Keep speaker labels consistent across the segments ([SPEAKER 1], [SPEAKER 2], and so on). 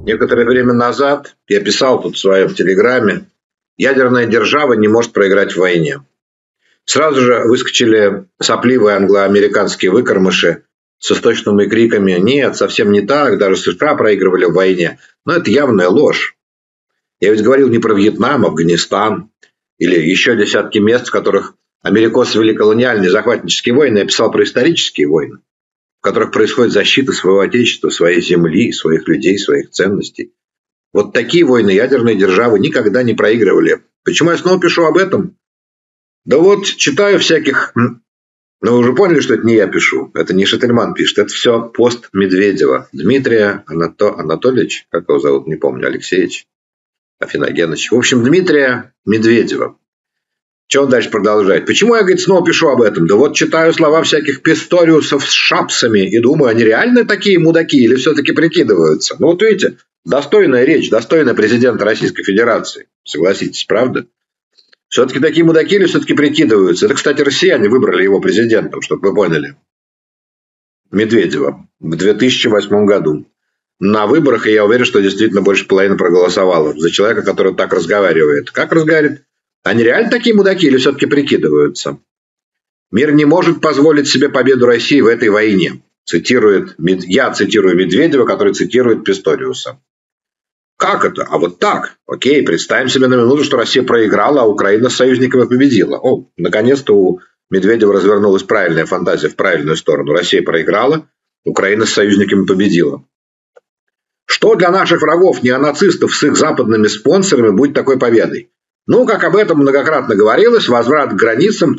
[SPEAKER 1] Некоторое время назад я писал тут в своем телеграме: ядерная держава не может проиграть в войне. Сразу же выскочили сопливые англо-американские выкормыши с истошными криками: нет, совсем не так, даже США проигрывали в войне. Но это явная ложь. Я ведь говорил не про Вьетнам, Афганистан или еще десятки мест, в которых америкосы вели колониальные захватнические войны. Я писал про исторические войны, в которых происходит защита своего отечества, своей земли, своих людей, своих ценностей. Вот такие войны ядерные державы никогда не проигрывали. Почему я снова пишу об этом? Да вот, читаю всяких... Ну, вы уже поняли, что это не я пишу. Это не Шательман пишет. Это все пост Медведева. Дмитрия Анатольевич, как его зовут, не помню, Алексеевич, Афиногенович. В общем, Дмитрия Медведева. Что он дальше продолжает? Почему я, говорит, снова пишу об этом? Да вот читаю слова всяких писториусов с шапсами и думаю, они реально такие мудаки или все-таки прикидываются? Ну вот видите, достойная речь, достойная президента Российской Федерации. Согласитесь, правда? Все-таки такие мудаки или все-таки прикидываются? Это, кстати, россияне выбрали его президентом, чтобы вы поняли. Медведева в 2008 году. На выборах, и я уверен, что действительно больше половины проголосовало за человека, который так разговаривает. Как разговаривает? Они реально такие мудаки или все-таки прикидываются? Мир не может позволить себе победу России в этой войне. Я цитирую Медведева, который цитирует Писториуса. Как это? А вот так. Окей, представим себе на минуту, что Россия проиграла, а Украина с союзниками победила. О, наконец-то у Медведева развернулась правильная фантазия в правильную сторону. Россия проиграла, Украина с союзниками победила. Что для наших врагов, неонацистов с их западными спонсорами, будет такой победой? Ну, как об этом многократно говорилось, возврат к границам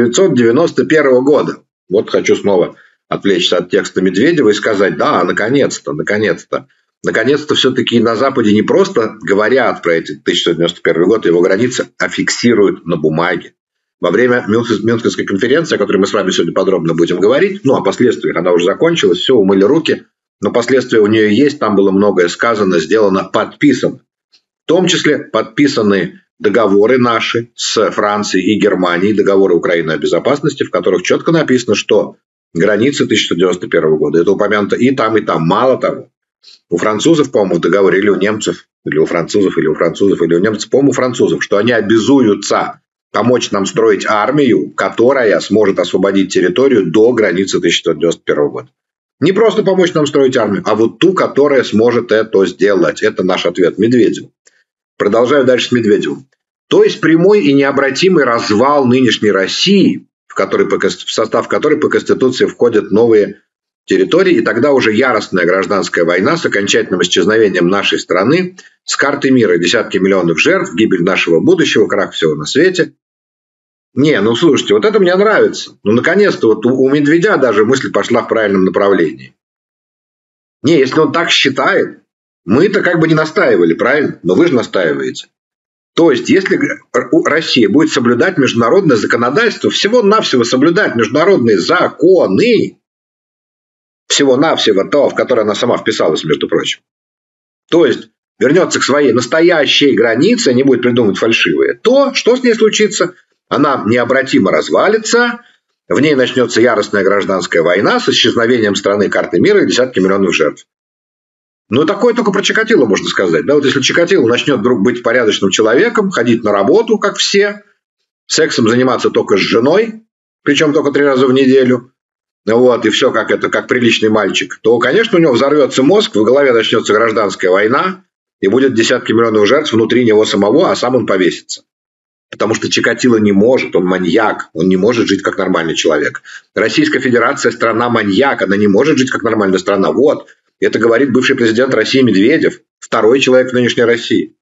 [SPEAKER 1] 1991 года. Вот хочу снова отвлечься от текста Медведева и сказать, да, наконец-то. Наконец-то все-таки на Западе не просто говорят про эти 1991 год и его границы, а фиксируют на бумаге. Во время Мюнхенской конференции, о которой мы с вами сегодня подробно будем говорить, ну, о последствиях, она уже закончилась, все, умыли руки, но последствия у нее есть, там было многое сказано, сделано, подписано. В том числе подписаны договоры наши с Францией и Германией, договоры Украины о безопасности, в которых четко написано, что границы 1991 года. Это упомянуто и там, мало того. У французов, по-моему, в договоре, или у немцев, или у французов, или у немцев, по-моему, у французов, что они обязуются помочь нам строить армию, которая сможет освободить территорию до границы 1991 года. Не просто помочь нам строить армию, а вот ту, которая сможет это сделать. Это наш ответ Медведеву. Продолжаю дальше с Медведевым. То есть прямой и необратимый развал нынешней России, в состав которой по Конституции входят новые территории, и тогда уже яростная гражданская война с окончательным исчезновением нашей страны, с карты мира, десятки миллионов жертв, гибель нашего будущего, крах всего на свете. Не, ну слушайте, вот это мне нравится. Ну, наконец-то, вот у Медведя даже мысль пошла в правильном направлении. Не, если он так считает, мы-то как бы не настаивали, правильно? Но вы же настаиваете. То есть, если Россия будет соблюдать международное законодательство, всего-навсего соблюдать международные законы, всего-навсего то, в которое она сама вписалась, между прочим, то есть вернется к своей настоящей границе, не будет придумывать фальшивые, то что с ней случится? Она необратимо развалится, в ней начнется яростная гражданская война с исчезновением страны карты мира и десятки миллионов жертв. Ну, такое только про Чикатило можно сказать. Да, вот если Чикатило начнет вдруг быть порядочным человеком, ходить на работу, как все, сексом заниматься только с женой, причем только 3 раза в неделю, вот, и все как приличный мальчик, то, конечно, у него взорвется мозг, в голове начнется гражданская война, и будет десятки миллионов жертв внутри него самого, а сам он повесится. Потому что Чикатило не может, он маньяк, он не может жить как нормальный человек. Российская Федерация – страна-маньяк, она не может жить как нормальная страна. Вот, это говорит бывший президент России Медведев, второй человек в нынешней России.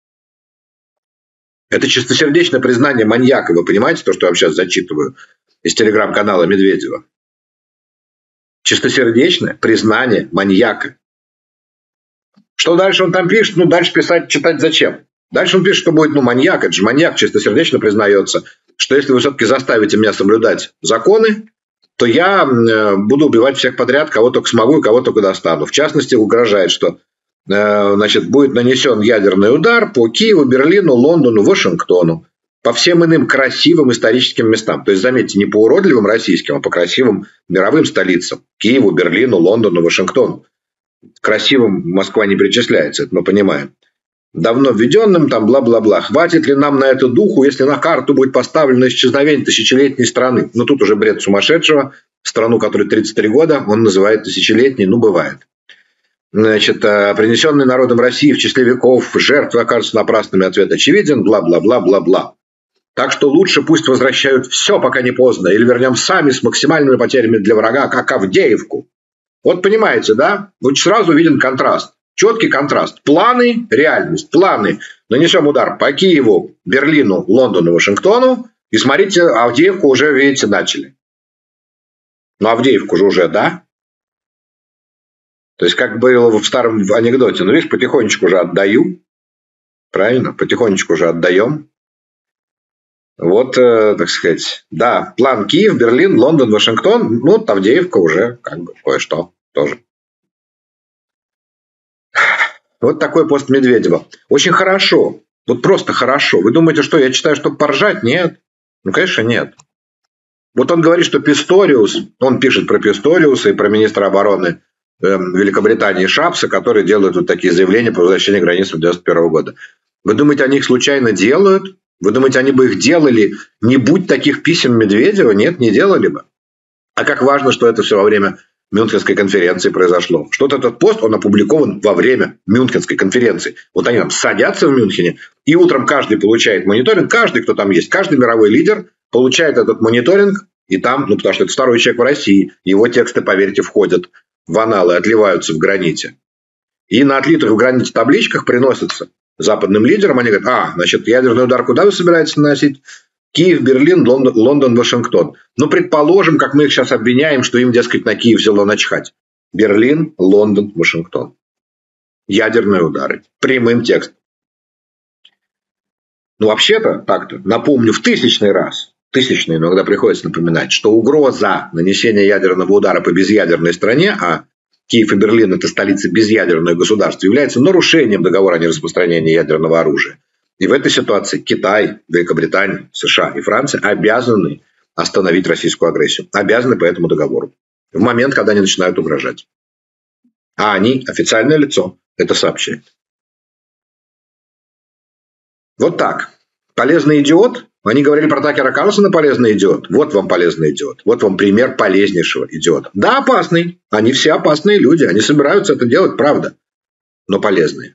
[SPEAKER 1] Это чистосердечное признание маньяка, вы понимаете, то, что я вам сейчас зачитываю из телеграм-канала Медведева? Чистосердечное признание маньяка. Что дальше он там пишет? Ну, дальше читать зачем? Дальше он пишет, что будет, маньяк. Это же маньяк чистосердечно признается, что если вы все-таки заставите меня соблюдать законы, то я буду убивать всех подряд, кого только смогу и кого только достану. В частности, угрожает, что будет нанесен ядерный удар по Киеву, Берлину, Лондону, Вашингтону, по всем иным красивым историческим местам. То есть, заметьте, не по уродливым российским, а по красивым мировым столицам. Киеву, Берлину, Лондону, Вашингтону. Красивым Москва не причисляется, это мы понимаем. Давно введенным, там бла-бла-бла. Хватит ли нам на это духу, если на карту будет поставлено исчезновение тысячелетней страны? Ну, тут уже бред сумасшедшего. Страну, которой 33 года, он называет тысячелетней, ну, бывает. Значит, принесенные народом России в числе веков жертвы окажутся напрасными, ответ очевиден, бла-бла-бла-бла-бла. Так что лучше пусть возвращают все, пока не поздно, или вернем сами с максимальными потерями для врага, как Авдеевку. Вот понимаете, да? Вот сразу виден контраст. Четкий контраст. Планы, реальность. Планы. Нанесем удар по Киеву, Берлину, Лондону, Вашингтону. И смотрите, Авдеевку уже, видите, начали. Но Авдеевку же уже, да? То есть, как было в старом анекдоте. Ну, видишь, потихонечку уже отдаю. Правильно? Потихонечку уже отдаем. Вот, так сказать, да, план Киев, Берлин, Лондон, Вашингтон. Ну, Авдеевка уже как бы кое-что тоже. Вот такой пост Медведева. Очень хорошо. Вот просто хорошо. Вы думаете, что я читаю, чтобы поржать? Нет. Ну, конечно, нет. Вот он говорит, что Писториус, он пишет про Писториуса и про министра обороны Великобритании Шапса, которые делают вот такие заявления по возвращению границ 1991 года. Вы думаете, они их случайно делают? Вы думаете, они бы их делали, не будь таких писем Медведева? Нет, не делали бы. А как важно, что это все во время Мюнхенской конференции произошло. Что-то этот пост, он опубликован во время Мюнхенской конференции. Вот они там садятся в Мюнхене, и утром каждый получает мониторинг, каждый, кто там есть, каждый мировой лидер получает этот мониторинг, и там, ну, потому что это второй человек в России, его тексты, поверьте, входят в аналы, отливаются в граните. И на отлитых в граните табличках приносятся западным лидерам, они говорят, значит, ядерный удар куда вы собираетесь наносить? Киев, Берлин, Лондон, Вашингтон. Ну, предположим, как мы их сейчас обвиняем, что им, дескать, на Киев взяло начхать. Берлин, Лондон, Вашингтон. Ядерные удары. Прямым текстом. Ну, вообще-то, так-то, напомню в тысячный раз, иногда приходится напоминать, что угроза нанесения ядерного удара по безъядерной стране, а Киев и Берлин – это столицы безъядерного государства, является нарушением договора о нераспространении ядерного оружия. И в этой ситуации Китай, Великобритания, США и Франция обязаны остановить российскую агрессию. Обязаны по этому договору. В момент, когда они начинают угрожать. А они, официальное лицо, это сообщает. Вот так. Полезный идиот. Они говорили про Такера Карлсона полезный идиот. Вот вам полезный идиот. Вот вам пример полезнейшего идиота. Да, опасный. Они все опасные люди. Они собираются это делать, правда. Но полезные.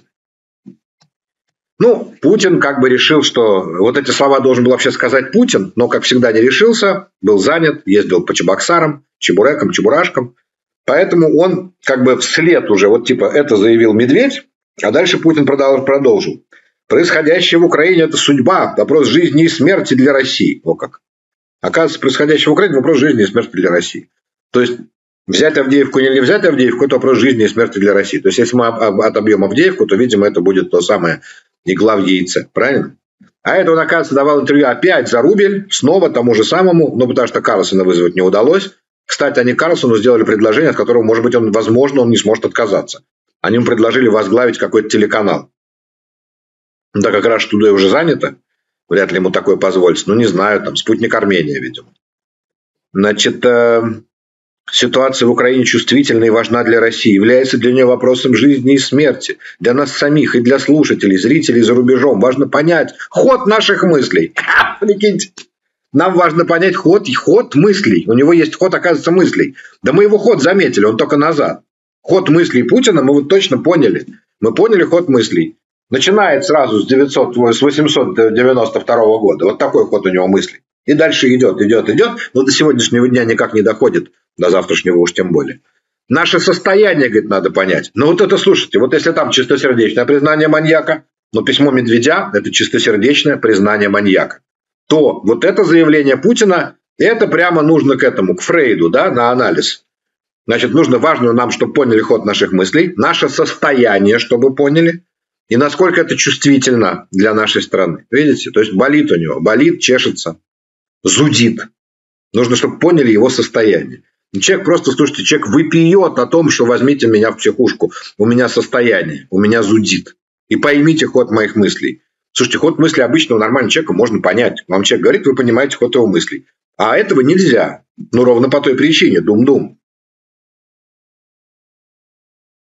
[SPEAKER 1] Ну, Путин как бы решил, что вот эти слова должен был вообще сказать Путин, но, как всегда, не решился, был занят, ездил по Чебоксарам, Чебурекам, Чебурашкам. Поэтому он как бы вслед уже, вот типа, это заявил Медведь, а дальше Путин продолжил. Происходящее в Украине – это судьба, вопрос жизни и смерти для России. О как. Оказывается, происходящее в Украине – вопрос жизни и смерти для России. То есть, взять Авдеевку или не взять Авдеевку – это вопрос жизни и смерти для России. То есть, если мы отобьем Авдеевку, то, видимо, это будет то самое игла в яйце. Правильно? А это он, оказывается, давал интервью опять за рубль, снова тому же самому, но потому что Карлсона вызвать не удалось. Кстати, они Карлсону сделали предложение, от которого, может быть, возможно, он не сможет отказаться. Они ему предложили возглавить какой-то телеканал. Ну, так как раз туда уже занято, вряд ли ему такое позволится. Ну, не знаю, там, спутник Армения, видимо. Значит, ситуация в Украине чувствительна и важна для России, является для нее вопросом жизни и смерти. Для нас самих и для слушателей, зрителей за рубежом важно понять ход наших мыслей. Прикиньте. Нам важно понять ход мыслей. У него есть ход, оказывается, мыслей. Да мы его ход заметили, он только назад. Ход мыслей Путина мы вот точно поняли. Мы поняли ход мыслей. Начинает сразу с 892 года. Вот такой ход у него мыслей. И дальше идет, но до сегодняшнего дня никак не доходит, до завтрашнего уж тем более. Наше состояние, говорит, надо понять. Но вот это, слушайте, вот если там чистосердечное признание маньяка, но письмо Медведя – это чистосердечное признание маньяка, то вот это заявление Путина, это прямо нужно к этому, к Фрейду, да, на анализ. Значит, важно нам, чтобы поняли ход наших мыслей, наше состояние, чтобы поняли, и насколько это чувствительно для нашей страны. Видите? То есть болит у него, чешется, зудит. Нужно, чтобы поняли его состояние. Человек просто, слушайте, человек выпьет о том, что возьмите меня в психушку. У меня состояние, у меня зудит. И поймите ход моих мыслей. Слушайте, ход мыслей обычного нормального человека можно понять. Вам человек говорит, вы понимаете ход его мыслей. А этого нельзя. Ну, ровно по той причине. Дум-дум.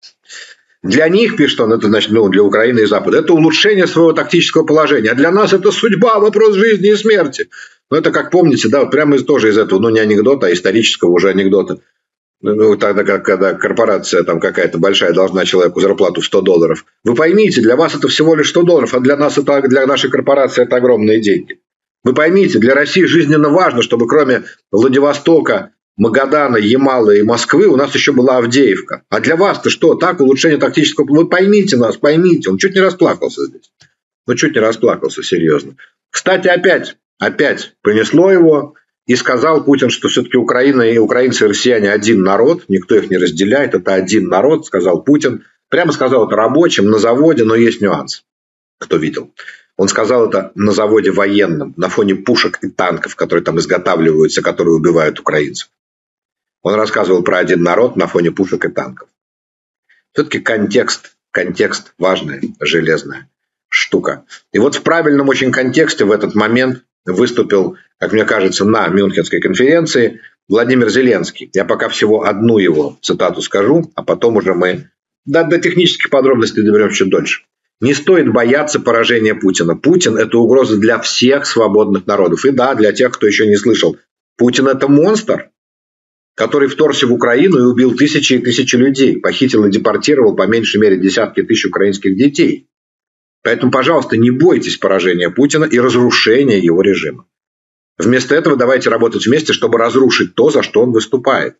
[SPEAKER 1] Для них, пишет он, это значит, для Украины и Запада, это улучшение своего тактического положения. А для нас это судьба, вопрос жизни и смерти. Ну, это, как помните, да, вот прямо тоже из этого, не анекдота, а исторического уже анекдота. Тогда, когда корпорация там какая-то большая должна человеку зарплату в $100. Вы поймите, для вас это всего лишь $100, а для нас это, для нашей корпорации это огромные деньги. Вы поймите, для России жизненно важно, чтобы кроме Владивостока, Магадана, Ямала и Москвы у нас еще была Авдеевка. А для вас-то что? Так, улучшение тактического... Вы поймите нас, поймите. Он чуть не расплакался здесь. Ну, чуть не расплакался, серьезно. Кстати, опять понесло его. И сказал Путин, что все-таки Украина и украинцы и россияне один народ. Никто их не разделяет. Это один народ, сказал Путин. Прямо сказал это рабочим на заводе, но есть нюанс. Кто видел? Он сказал это на заводе военном, на фоне пушек и танков, которые там изготавливаются, которые убивают украинцев. Он рассказывал про один народ на фоне пушек и танков. Все-таки контекст важная, железная штука. И вот в правильном очень контексте в этот момент выступил, как мне кажется, на Мюнхенской конференции Владимир Зеленский. Я пока всего одну его цитату скажу, а потом уже мы до технических подробностей доберемся чуть дольше. Не стоит бояться поражения Путина. Путин – это угроза для всех свободных народов. И да, для тех, кто еще не слышал. Путин – это монстр, который вторгся в Украину и убил тысячи и тысячи людей. Похитил и депортировал по меньшей мере десятки тысяч украинских детей. Поэтому, пожалуйста, не бойтесь поражения Путина и разрушения его режима. Вместо этого давайте работать вместе, чтобы разрушить то, за что он выступает.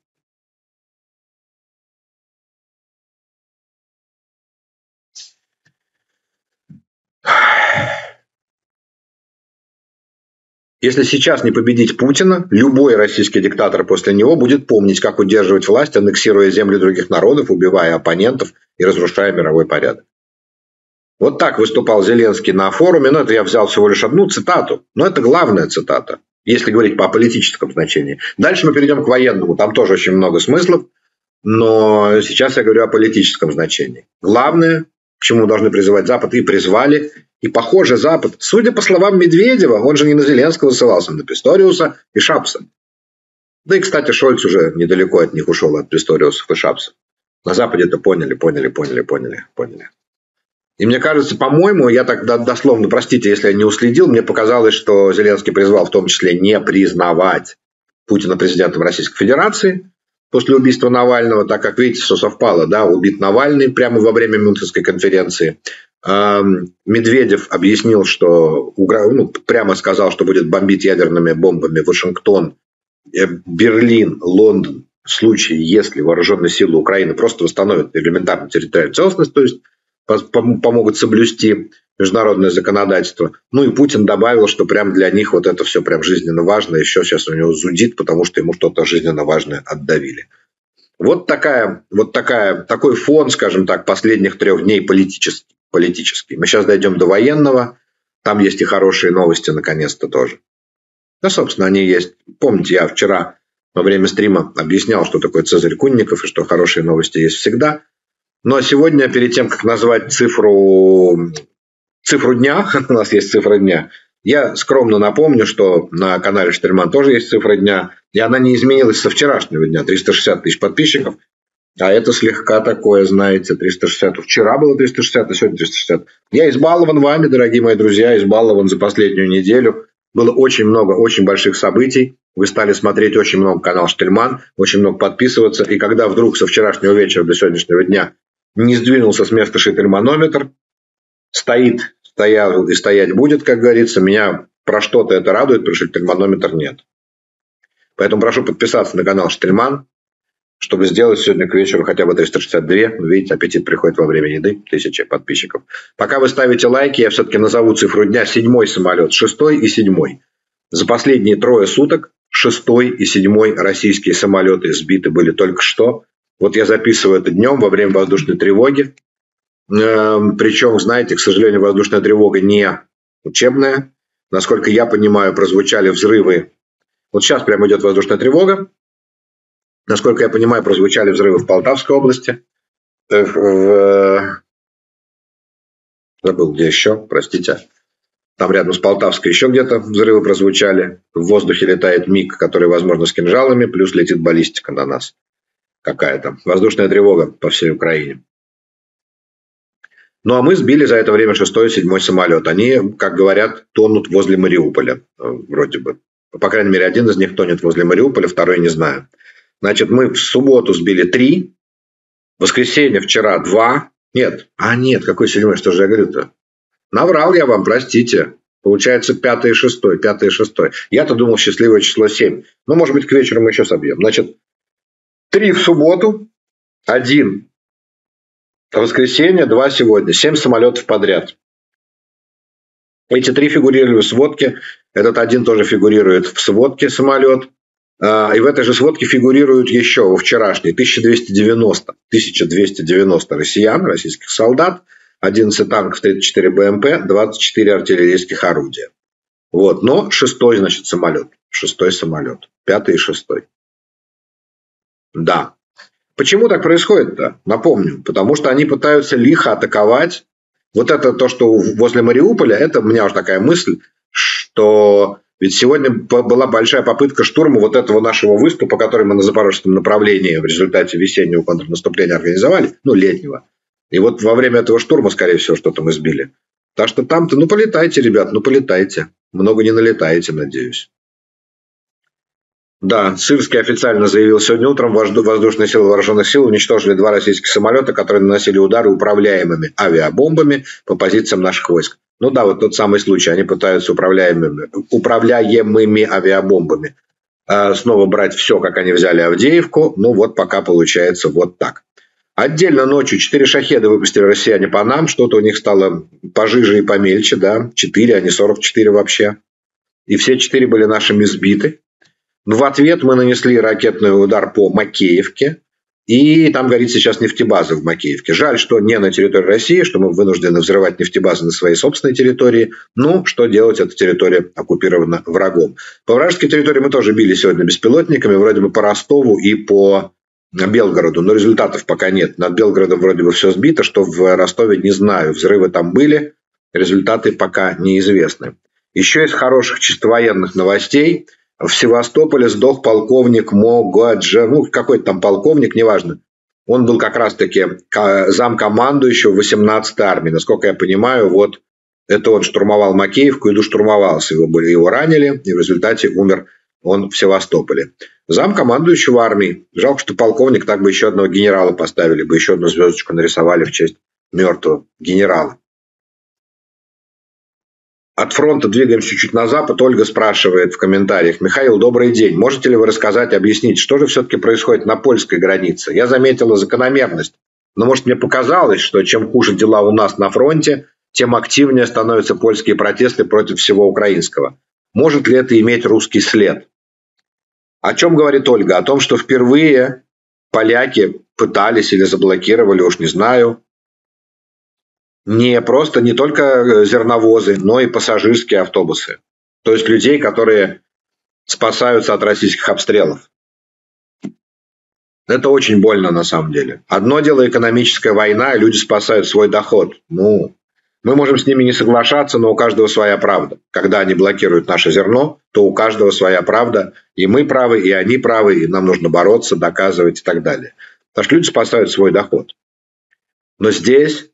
[SPEAKER 1] Если сейчас не победить Путина, любой российский диктатор после него будет помнить, как удерживать власть, аннексируя земли других народов, убивая оппонентов и разрушая мировой порядок. Вот так выступал Зеленский на форуме. Но это я взял всего лишь одну цитату. Но это главная цитата, если говорить по политическому значению. Дальше мы перейдем к военному. Там тоже очень много смыслов. Но сейчас я говорю о политическом значении. Главное, к чему должны призывать Запад, и призвали. И, похоже, Запад, судя по словам Медведева, он же не на Зеленского ссылался, на Писториуса и Шапса. Да и, кстати, Шольц уже недалеко от них ушел, от Писториусов и Шапса. На Западе это поняли. И мне кажется, по-моему, я так дословно, простите, если я не уследил, мне показалось, что Зеленский призвал в том числе не признавать Путина президентом Российской Федерации после убийства Навального, так как, видите, все совпало, да, убит Навальный прямо во время Мюнхенской конференции. Медведев объяснил, что прямо сказал, что будет бомбить ядерными бомбами Вашингтон, Берлин, Лондон в случае, если вооруженные силы Украины просто восстановят элементарную территориальную целостность, то есть помогут соблюсти международное законодательство. Ну и Путин добавил, что прям для них вот это все прям жизненно важно, еще сейчас у него зудит, потому что ему что-то жизненно важное отдавили. Вот такой фон, скажем так, последних 3 дней политический. Мы сейчас дойдем до военного. Там есть и хорошие новости, наконец-то, тоже. Да, собственно, они есть. Помните, я вчера во время стрима объяснял, что такое Цезарь Кунников, и что хорошие новости есть всегда. Ну, а сегодня, перед тем, как назвать цифру дня, у нас есть цифра дня, я скромно напомню, что на канале Штельман тоже есть цифра дня, и она не изменилась со вчерашнего дня, 360 тысяч подписчиков. А это слегка такое, знаете, 360. Вчера было 360, а сегодня 360. Я избалован вами, дорогие мои друзья, избалован за последнюю неделю. Было очень много, очень больших событий. Вы стали смотреть очень много канал Штельман, очень много подписываться. И когда вдруг со вчерашнего вечера до сегодняшнего дня не сдвинулся с места шительманометр, стоял и стоять будет, как говорится, меня про что-то это радует, про шительманометр нет. Поэтому прошу подписаться на канал Штельман, чтобы сделать сегодня к вечеру хотя бы 362. Видите, аппетит приходит во время еды. 1000 подписчиков. Пока вы ставите лайки, я все-таки назову цифру дня. 7-й самолет, 6-й и 7-й. За последние 3 суток 6-й и 7-й российские самолеты сбиты были только что. Вот я записываю это днем во время воздушной тревоги. Причем, знаете, к сожалению, воздушная тревога не учебная. Насколько я понимаю, прозвучали взрывы. Вот сейчас прямо идет воздушная тревога. Насколько я понимаю, прозвучали взрывы в Полтавской области. Забыл, где еще, простите. Там рядом с Полтавской еще где-то взрывы прозвучали. В воздухе летает МиГ, который, возможно, с кинжалами, плюс летит баллистика на нас. Какая-то воздушная тревога по всей Украине. Ну а мы сбили за это время 6-й и 7-й самолет. Они, как говорят, тонут возле Мариуполя, вроде бы. По крайней мере, один из них тонет возле Мариуполя, второй не знаю. Значит, мы в субботу сбили 3, в воскресенье вчера 2. Нет, какой 7-й, что же я говорю-то? Наврал я вам, простите. Получается 5-й и 6-й, 5-й и 6-й. Я-то думал, счастливое число 7. Ну, может быть, к вечеру мы еще собьем. Значит, 3 в субботу, 1 в воскресенье, 2 сегодня. 7 самолетов подряд. Эти 3 фигурировали в сводке. Этот 1 тоже фигурирует в сводке самолет. И в этой же сводке фигурируют еще во вчерашней 1290 россиян, российских солдат, 11 танков, 34 БМП, 24 артиллерийских орудия. Вот. Но 6-й, значит, самолет. 6-й самолет. 5-й и 6-й. Да. Почему так происходит-то? Напомню. Потому что они пытаются лихо атаковать. Вот это то, что возле Мариуполя, это у меня уже такая мысль, что ведь сегодня была большая попытка штурма вот этого нашего выступа, который мы на запорожском направлении в результате весеннего контрнаступления организовали, летнего. И вот во время этого штурма, скорее всего, что-то мы сбили. Так что там-то, полетайте, ребят, полетайте. Много не налетаете, надеюсь. Да, Сырский официально заявил сегодня утром, воздушные силы вооруженных сил уничтожили 2 российских самолета, которые наносили удары управляемыми авиабомбами по позициям наших войск. Ну да, вот тот самый случай. Они пытаются управляемыми авиабомбами снова брать все, как они взяли Авдеевку. Ну вот пока получается вот так. Отдельно ночью 4 шахеда выпустили россияне по нам. Что-то у них стало пожиже и помельче, да. 4, а не 44 вообще. И все 4 были нашими сбиты. В ответ мы нанесли ракетный удар по Макеевке. И там горит сейчас нефтебаза в Макеевке. Жаль, что не на территории России, что мы вынуждены взрывать нефтебазы на своей собственной территории. Ну, что делать, эта территория оккупирована врагом. По вражеской территории мы тоже били сегодня беспилотниками, вроде бы по Ростову и по Белгороду. Но результатов пока нет. Над Белгородом вроде бы все сбито, что в Ростове не знаю. Взрывы там были, результаты пока неизвестны. Еще из хороших чисто военных новостей. В Севастополе сдох полковник Могаджа, какой-то там полковник, неважно. Он был как раз-таки замкомандующего 18-й армии. Насколько я понимаю, вот это он штурмовал Макеевку и доштурмовался. Его ранили, и в результате умер он в Севастополе. Замкомандующего армии. Жалко, что полковник, так бы еще одного генерала поставили, бы еще одну звездочку нарисовали в честь мертвого генерала. От фронта двигаемся чуть на запад. Ольга спрашивает в комментариях. Михаил, добрый день. Можете ли вы рассказать, объяснить, что же все-таки происходит на польской границе? Я заметила закономерность. Но, может, мне показалось, что чем хуже дела у нас на фронте, тем активнее становятся польские протесты против всего украинского. Может ли это иметь русский след? О чем говорит Ольга? О том, что впервые поляки пытались или заблокировали, уж не знаю, не только зерновозы, но и пассажирские автобусы. То есть людей, которые спасаются от российских обстрелов. Это очень больно на самом деле. Одно дело экономическая война, и люди спасают свой доход. Мы можем с ними не соглашаться, но у каждого своя правда. Когда они блокируют наше зерно, то у каждого своя правда. И мы правы, и они правы, и нам нужно бороться, доказывать и так далее. Потому что люди спасают свой доход. Но здесь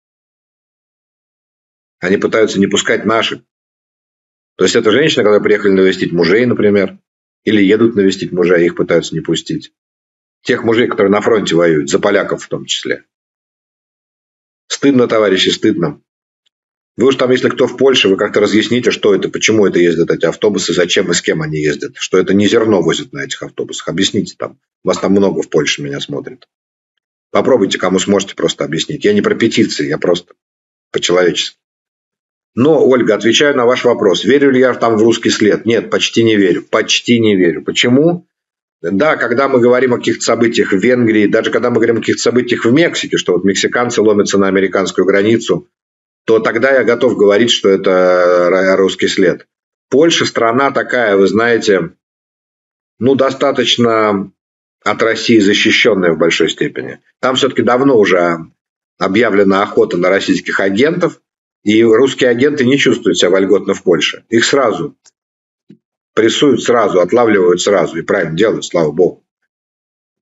[SPEAKER 1] они пытаются не пускать наших. То есть это женщины, которые приехали навестить мужей, например, или едут навестить мужей, их пытаются не пустить. Тех мужей, которые на фронте воюют, за поляков в том числе. Стыдно, товарищи, стыдно. Вы уж там, если кто в Польше, вы как-то разъясните, что это, почему это ездят эти автобусы, зачем и с кем они ездят. Что это не зерно возят на этих автобусах. Объясните там. Вас там много в Польше меня смотрит. Попробуйте, кому сможете просто объяснить. Я не про петиции, я просто по-человечески. Но, Ольга, отвечаю на ваш вопрос. Верю ли я там в русский след? Нет, почти не верю. Почти не верю. Почему? Да, когда мы говорим о каких-то событиях в Венгрии, даже когда мы говорим о каких-то событиях в Мексике, что вот мексиканцы ломятся на американскую границу, то тогда я готов говорить, что это русский след. Польша страна такая, вы знаете, достаточно от России защищенная в большой степени. Там все-таки давно уже объявлена охота на российских агентов, и русские агенты не чувствуют себя вольготно в Польше. Их сразу прессуют, сразу отлавливают сразу. И правильно делают, слава богу.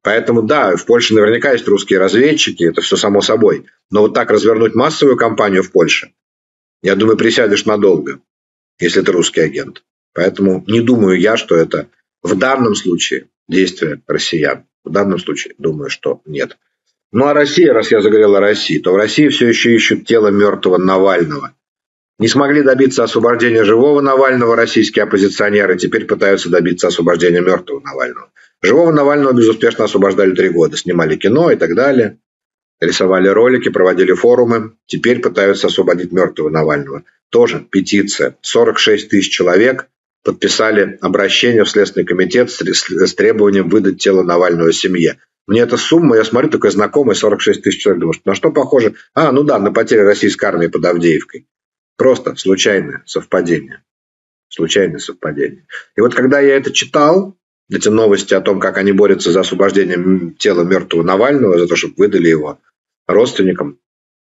[SPEAKER 1] Поэтому, да, в Польше наверняка есть русские разведчики, это все само собой. Но вот так развернуть массовую кампанию в Польше, я думаю, присядешь надолго, если ты русский агент. Поэтому не думаю я, что это в данном случае действие россиян. В данном случае думаю, что нет. Ну а Россия, раз я заговорил о России, то в России все еще ищут тело мертвого Навального. Не смогли добиться освобождения живого Навального российские оппозиционеры, теперь пытаются добиться освобождения мертвого Навального. Живого Навального безуспешно освобождали 3 года, снимали кино и так далее, рисовали ролики, проводили форумы, теперь пытаются освободить мертвого Навального. Тоже петиция. 46 тысяч человек подписали обращение в Следственный комитет с требованием выдать тело Навального семье. Мне эта сумма, я смотрю, такой знакомый, 46 тысяч человек, думаю, на что похоже? Ну да, на потери российской армии под Авдеевкой. Просто случайное совпадение. Случайное совпадение. И вот когда я это читал, эти новости о том, как они борются за освобождение тела мертвого Навального, за то, чтобы выдали его родственникам,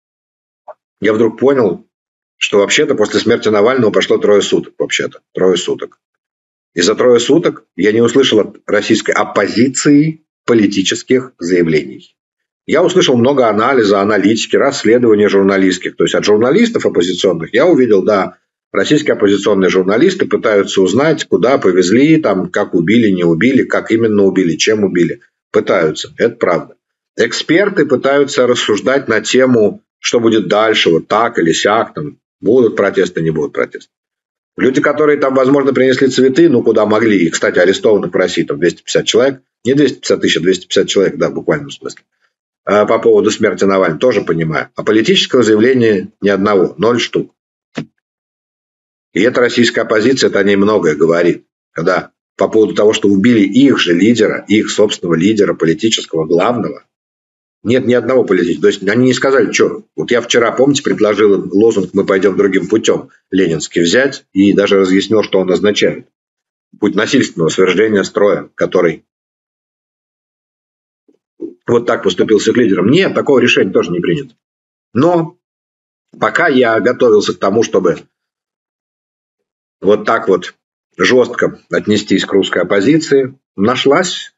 [SPEAKER 1] я вдруг понял, что вообще-то после смерти Навального прошло 3 суток. Вообще-то 3 суток. И за 3 суток я не услышал от российской оппозиции политических заявлений. Я услышал много анализа, аналитики, расследований журналистских. То есть от журналистов оппозиционных я увидел, да, российские оппозиционные журналисты пытаются узнать, куда повезли, там, как убили, не убили, как именно убили, чем убили. Пытаются, это правда. Эксперты пытаются рассуждать на тему, что будет дальше, вот так или сяк, там, будут протесты, не будут протесты. Люди, которые там, возможно, принесли цветы, ну, куда могли, и, кстати, арестованных в России там 250 человек, не 250 тысяч, а 250 человек, да, в буквальном смысле. По поводу смерти Навального тоже понимаю. А политического заявления ни одного, 0 штук. И эта российская оппозиция, это о ней многое говорит. Когда по поводу того, что убили их же лидера, их собственного лидера политического, главного, нет ни одного политического. То есть они не сказали, что. Вот я вчера, помните, предложил им лозунг «Мы пойдем другим путем» ленинский взять и даже разъяснил, что он означает. Путь насильственного свержения строя, который вот так поступил с их лидером. Нет, такого решения тоже не принято. Но пока я готовился к тому, чтобы вот так вот жестко отнестись к русской оппозиции, нашлась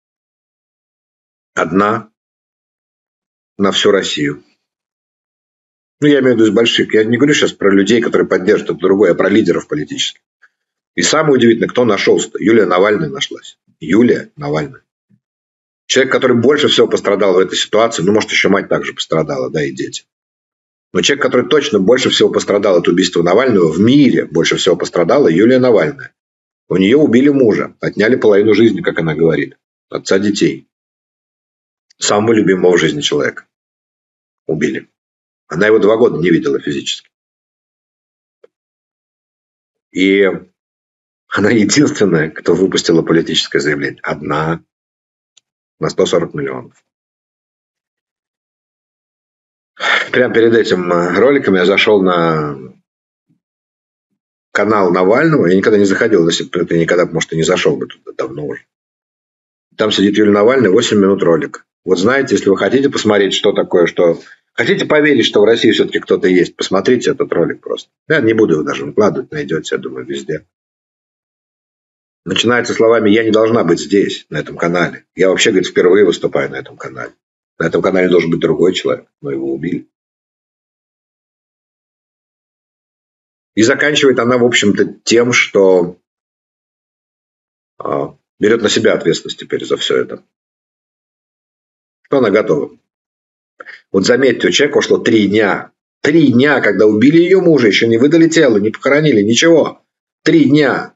[SPEAKER 1] одна на всю Россию. Ну, я имею в виду из больших. Я не говорю сейчас про людей, которые поддерживают это другое, а про лидеров политических. И самое удивительное, кто нашелся-то? Юлия Навальная нашлась. Юлия Навальная. Человек, который больше всего пострадал в этой ситуации, ну, может, еще мать также пострадала, да, и дети. Но человек, который точно больше всего пострадал от убийства Навального, в мире больше всего пострадала Юлия Навальная. У нее убили мужа, отняли половину жизни, как она говорит, отца детей. Самого любимого в жизни человека. Убили. Она его 2 года не видела физически. И она единственная, кто выпустила политическое заявление. Одна на 140 миллионов. Прямо перед этим роликом я зашел на канал Навального. Я никогда не заходил, если бы ты никогда, может, и не зашел бы туда давно уже. Там сидит Юлия Навальная, 8 минут ролик. Вот знаете, если вы хотите посмотреть, что такое, что... Хотите поверить, что в России все-таки кто-то есть, посмотрите этот ролик просто. Я не буду его даже выкладывать, найдете, я думаю, везде. Начинается словами «Я не должна быть здесь, на этом канале». Я вообще, говорит, впервые выступаю на этом канале. На этом канале должен быть другой человек, но его убили. И заканчивает она, в общем-то, тем, что берет на себя ответственность теперь за все это. Что она готова. Вот заметьте, у человека ушло 3 дня. 3 дня, когда убили ее мужа, еще не выдали тело, не похоронили, ничего. 3 дня.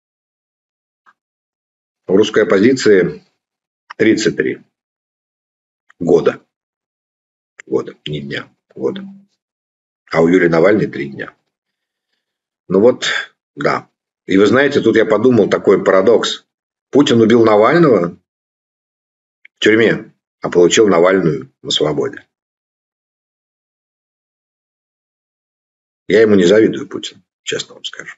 [SPEAKER 1] У русской оппозиции 33 года. Года, не дня, года. А у Юлии Навальной 3 дня. Ну вот, да. И вы знаете, тут я подумал такой парадокс. Путин убил Навального в тюрьме, а получил Навальную на свободе. Я ему не завидую, Путину, честно вам скажу.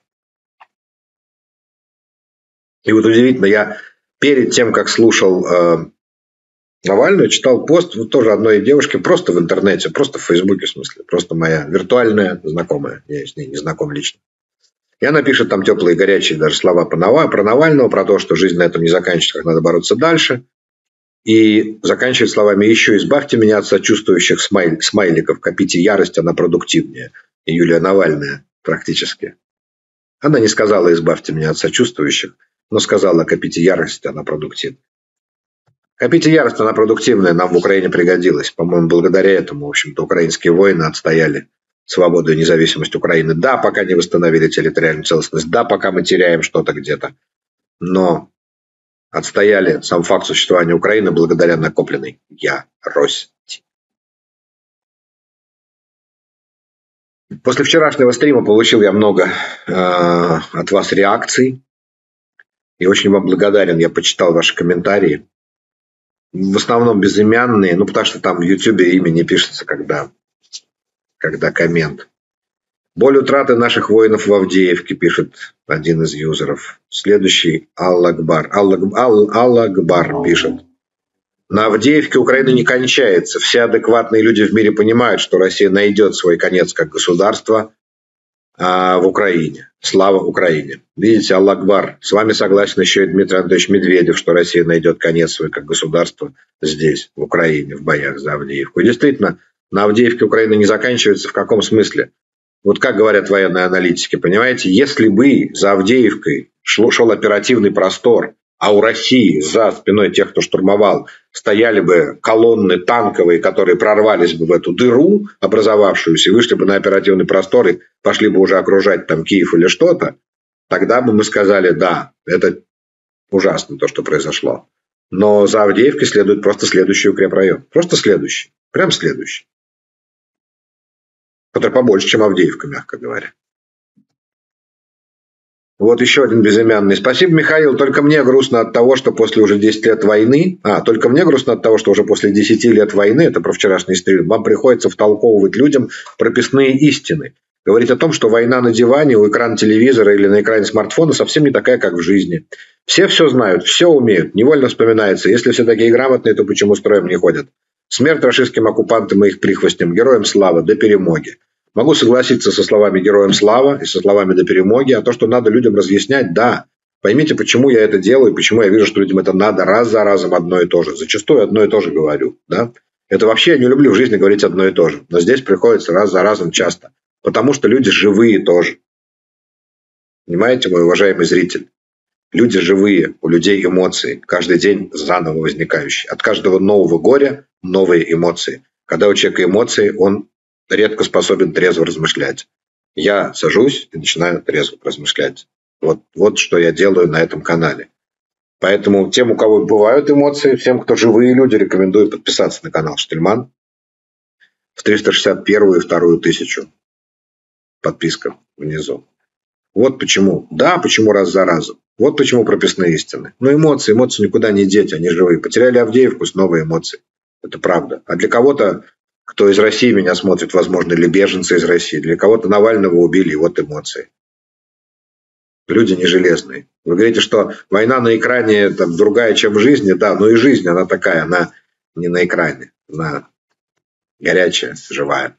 [SPEAKER 1] И вот удивительно, я перед тем, как слушал Навальную, читал пост вот тоже одной девушки просто в интернете, просто в Фейсбуке, в смысле, просто моя виртуальная знакомая, я с ней не знаком лично. И она пишет там теплые, горячие даже слова про Навального, про то, что жизнь на этом не заканчивается, как надо бороться дальше. И заканчивает словами: еще избавьте меня от сочувствующих смайликов, копите ярость, она продуктивнее. И Юлия Навальная практически. Она не сказала: избавьте меня от сочувствующих, но сказала: копите ярость, она продуктивная. Копите ярость, она продуктивная, нам в Украине пригодилась. По-моему, благодаря этому, в общем-то, украинские воины отстояли свободу и независимость Украины. Да, пока не восстановили территориальную целостность, да, пока мы теряем что-то где-то, но отстояли сам факт существования Украины благодаря накопленной ярости. После вчерашнего стрима получил я много от вас реакций. И очень вам благодарен. Я почитал ваши комментарии. В основном безымянные, потому что там в Ютубе имя не пишется, когда коммент. Боль утраты наших воинов в Авдеевке, пишет один из юзеров. Следующий Аллакбар. Аллакбар пишет. На Авдеевке Украина не кончается. Все адекватные люди в мире понимают, что Россия найдет свой конец как государство в Украине. Слава Украине. Видите, Аллах-Акбар. С вами согласен еще и Дмитрий Анатольевич Медведев, что Россия найдет конец свой как государство здесь, в Украине, в боях за Авдеевку. И действительно, на Авдеевке Украина не заканчивается в каком смысле? Вот как говорят военные аналитики, понимаете, если бы за Авдеевкой шел оперативный простор, а у России за спиной тех, кто штурмовал, стояли бы колонны танковые, которые прорвались бы в эту дыру образовавшуюся, и вышли бы на оперативный простор и пошли бы уже окружать там Киев или что-то, тогда бы мы сказали: да, это ужасно то, что произошло. Но за Авдеевкой следует просто следующий укрепрайон. Просто следующий. Прям следующий. Который побольше, чем Авдеевка, мягко говоря. Вот еще один безымянный. Спасибо, Михаил. Только мне грустно от того, что после уже 10 лет войны... только мне грустно от того, что уже после 10 лет войны, это про вчерашний стрим, вам приходится втолковывать людям прописные истины. Говорить о том, что война на диване, у экрана телевизора или на экране смартфона совсем не такая, как в жизни. Все знают, все умеют. Невольно вспоминается. Если все такие грамотные, то почему строем не ходят? Смерть рашистским оккупантам и их прихвостням. Героям слава, до перемоги. Могу согласиться со словами «героям слава» и со словами «до перемоги», а то, что надо людям разъяснять, да. Поймите, почему я это делаю, почему я вижу, что людям это надо раз за разом одно и то же. Зачастую одно и то же говорю. Да? Это вообще я не люблю в жизни говорить одно и то же. Но здесь приходится раз за разом часто. Потому что люди живые тоже. Понимаете, мой уважаемый зритель? Люди живые, у людей эмоции, каждый день заново возникающие. От каждого нового горя новые эмоции. Когда у человека эмоции, он редко способен трезво размышлять. Я сажусь и начинаю трезво размышлять. Вот что я делаю на этом канале. Поэтому тем, у кого бывают эмоции, всем, кто живые люди, рекомендую подписаться на канал Штельман в 361 и 2 тысячу. Подписка внизу. Вот почему. Да, почему раз за разом. Вот почему прописные истины. Но эмоции никуда не деть, они живые. Потеряли Авдеевку, снова эмоции. Это правда. А для кого-то, кто из России меня смотрит, возможно, или беженцы из России, для кого-то Навального убили, и вот эмоции. Люди не железные. Вы говорите, что война на экране там другая, чем в жизни. Да, но и жизнь, она такая, она не на экране. Она горячая, живая.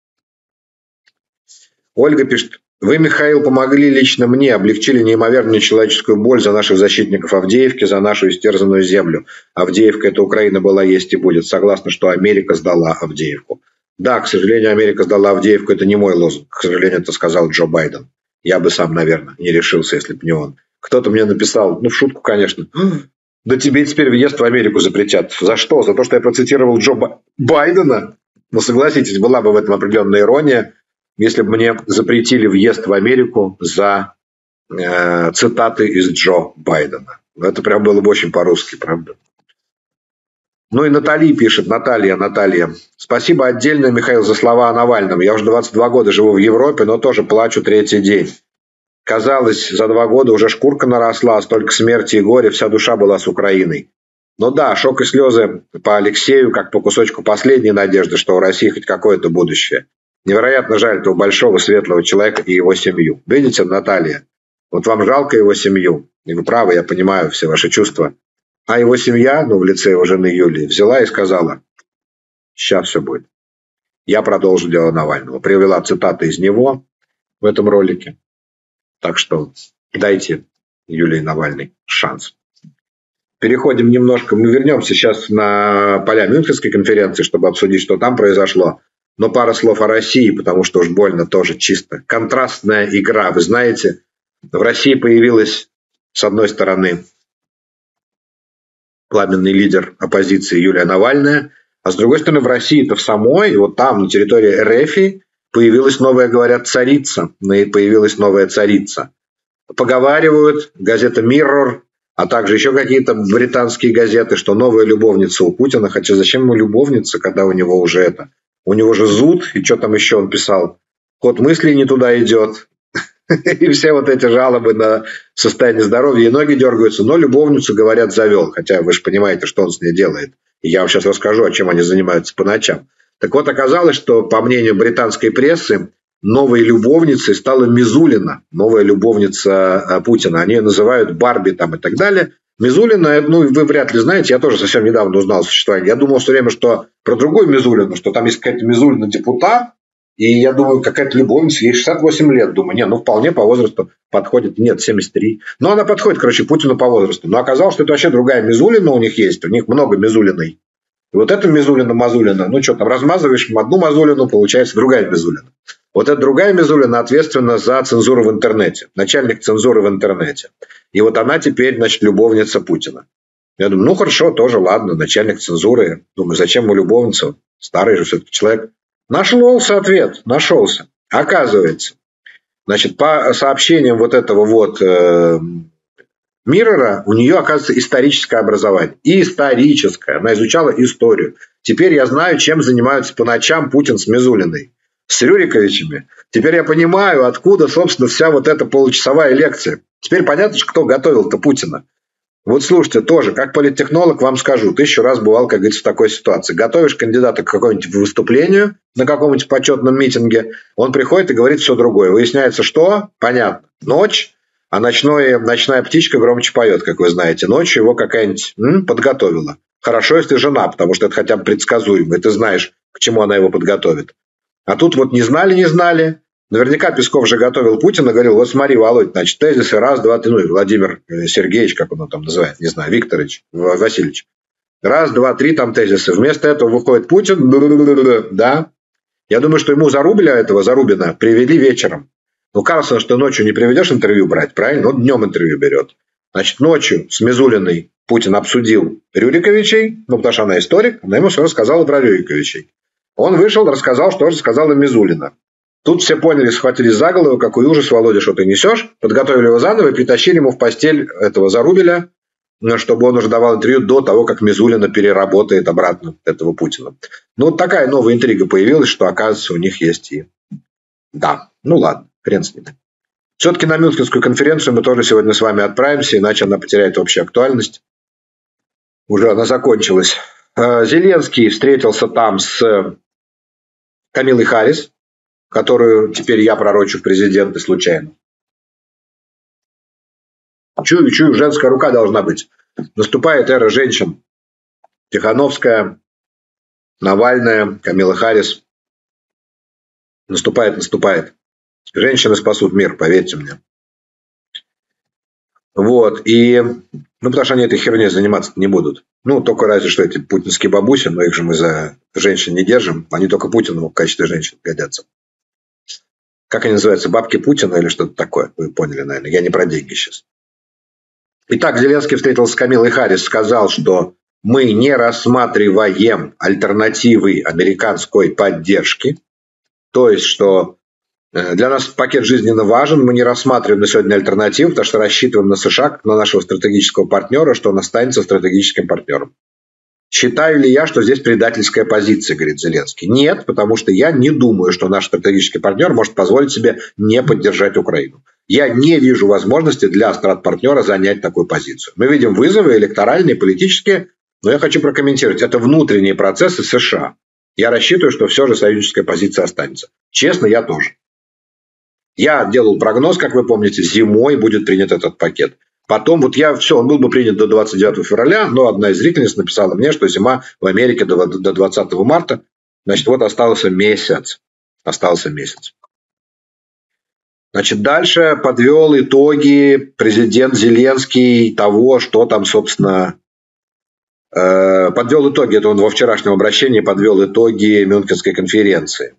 [SPEAKER 1] Ольга пишет: вы, Михаил, помогли лично мне, облегчили неимоверную человеческую боль за наших защитников Авдеевки, за нашу истерзанную землю. Авдеевка – это Украина была, есть и будет. Согласна, что Америка сдала Авдеевку. Да, к сожалению, Америка сдала Авдеевку. Это не мой лозунг. К сожалению, это сказал Джо Байден. Я бы сам, наверное, не решился, если бы не он. Кто-то мне написал, в шутку, конечно: да тебе теперь въезд в Америку запретят. За что? За то, что я процитировал Джо Байдена? Ну, согласитесь, была бы в этом определенная ирония, если бы мне запретили въезд в Америку за цитаты из Джо Байдена. Это прям было бы очень по-русски, правда? Ну и Наталья пишет, Наталья. Спасибо отдельно, Михаил, за слова о Навальном. Я уже 22 года живу в Европе, но тоже плачу третий день. Казалось, за 2 года уже шкурка наросла, столько смерти и горя, вся душа была с Украиной. Но да, шок и слезы по Алексею, как по кусочку последней надежды, что у России хоть какое-то будущее. Невероятно жаль этого большого светлого человека и его семью. Видите, Наталья, вот вам жалко его семью, и вы правы, я понимаю все ваши чувства. А его семья, в лице его жены Юлии, взяла и сказала: сейчас все будет. Я продолжу дело Навального. Привела цитаты из него в этом ролике. Так что дайте Юлии Навальной шанс. переходим немножко, мы вернемся сейчас на поля Мюнхенской конференции, чтобы обсудить, что там произошло. Но пара слов о России, потому что уж больно тоже чисто. Контрастная игра. Вы знаете, в России появилась, с одной стороны, пламенный лидер оппозиции Юлия Навальная, а с другой стороны, в России-то в самой, вот там, на территории РФ, появилась новая, говорят, царица. Появилась новая царица. Поговаривают, газета Mirror, а также еще какие-то британские газеты, что новая любовница у Путина. Хотя зачем ему любовница, когда у него уже это? У него же зуд, и что там еще он писал? Ход мыслей не туда идет. И все вот эти жалобы на состояние здоровья, и ноги дергаются. Но любовницу, говорят, завел. Хотя вы же понимаете, что он с ней делает. И я вам сейчас расскажу, о чем они занимаются по ночам. Так вот, оказалось, что, по мнению британской прессы, новой любовницей стала Мизулина, новая любовница Путина. Они ее называют Барби там и так далее. Мизулина, ну, вы вряд ли знаете, я тоже совсем недавно узнал о существовании. Я думал все время, что про другую Мизулину, что там есть какая-то Мизулина депутат, и я думаю, какая-то любовница, ей 68 лет. Думаю, не, ну, вполне по возрасту подходит. Нет, 73. Но она подходит, короче, Путину по возрасту. Но оказалось, что это вообще другая Мизулина у них есть. У них много Мизулиной. И вот эта Мизулина-Мазулина, ну, что там, размазываешь одну Мазулину, получается другая Мизулина. Вот эта другая Мизулина ответственна за цензуру в интернете. Начальник цензуры в интернете. И вот она теперь, значит, любовница Путина. Я думаю, ну, хорошо, тоже, ладно, начальник цензуры. Думаю, зачем ему любовница? Старый же все-таки человек. Нашелся ответ, нашелся. Оказывается, значит, по сообщениям вот этого вот Миррора, у нее, оказывается, историческое образование. Историческое. Она изучала историю. Теперь я знаю, чем занимаются по ночам Путин с Мизулиной. С Рюриковичами. Теперь я понимаю, откуда, собственно, вся вот эта получасовая лекция. Теперь понятно, кто готовил-то Путина. Вот слушайте, тоже, как политтехнолог вам скажу, 1000 раз бывал, как говорится, в такой ситуации. Готовишь кандидата к какому-нибудь выступлению на каком-нибудь почетном митинге, он приходит и говорит все другое. Выясняется, что? Понятно. Ночь, а ночная птичка громче поет, как вы знаете. Ночью его какая-нибудь подготовила. Хорошо, если жена, потому что это хотя бы предсказуемо, и ты знаешь, к чему она его подготовит. А тут вот не знали. Наверняка Песков же готовил Путина, говорил, вот смотри, Володь, значит, тезисы, раз, два, три, ну, и Владимир Сергеевич, как он там называет, не знаю, Викторович, Васильевич. Раз, два, три, там тезисы. Вместо этого выходит Путин, да. Я думаю, что ему Зарубина привели вечером. Ну, Карлсона, что ночью не приведешь интервью брать, правильно? Он днем интервью берет. Значит, ночью с Мизулиной Путин обсудил Рюриковичей, ну, потому что она историк, она ему все рассказала про Рюриковичей. Он вышел, рассказал, что же сказала Мизулина. Тут все поняли, схватились за голову, какой ужас, Володя, что ты несешь. Подготовили его заново и притащили ему в постель этого Зарубеля, чтобы он уже давал интервью до того, как Мизулина переработает обратно этого Путина. Ну, вот такая новая интрига появилась, что, оказывается, у них есть и... Да, ну ладно, хрен с ними. Все-таки на Мюнхенскую конференцию мы тоже сегодня с вами отправимся, иначе она потеряет общую актуальность. Уже она закончилась. Зеленский встретился там с Камилой Харрис, которую теперь я пророчу в президенты случайно. Чую, женская рука должна быть. Наступает эра женщин. Тихановская, Навальная, Камила Харрис. Наступает. Женщины спасут мир, поверьте мне. Вот, и... Ну, потому что они этой херней заниматься не будут. Ну, только разве что эти путинские бабуси, но их же мы за женщин не держим. Они только Путину в качестве женщин годятся. Как они называются? Бабки Путина или что-то такое? Вы поняли, наверное. Я не про деньги сейчас. Итак, Зеленский встретился с Камилой Харрис, сказал, что мы не рассматриваем альтернативы американской поддержки. То есть, что для нас пакет жизненно важен, мы не рассматриваем на сегодня альтернативу, потому что рассчитываем на США, как на нашего стратегического партнера, что он останется стратегическим партнером. Считаю ли я, что здесь предательская позиция, говорит Зеленский? Нет, потому что я не думаю, что наш стратегический партнер может позволить себе не поддержать Украину. Я не вижу возможности для стратпартнера занять такую позицию. Мы видим вызовы электоральные, политические, но я хочу прокомментировать. Это внутренние процессы США. Я рассчитываю, что все же союзническая позиция останется. Честно, я тоже. Я делал прогноз, как вы помните, зимой будет принят этот пакет. Потом он был бы принят до 29 февраля, но одна из зрительниц написала мне, что зима в Америке до 20 марта. Значит, вот остался месяц. Значит, дальше подвел итоги президент Зеленский того, что там, собственно, подвел итоги, это он во вчерашнем обращении подвел итоги Мюнхенской конференции.